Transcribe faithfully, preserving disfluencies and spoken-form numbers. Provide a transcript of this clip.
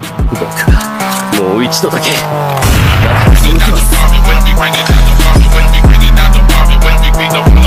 僕はもう一度だけ長く続きます。